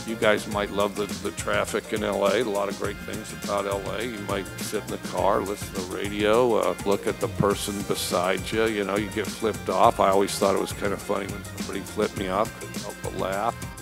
You guys might love the traffic in LA. A lot of great things about LA. You might sit in the car, listen to the radio, look at the person beside you. You know, you get flipped off. I always thought it was kind of funny when somebody flipped me off. Couldn't help but laugh.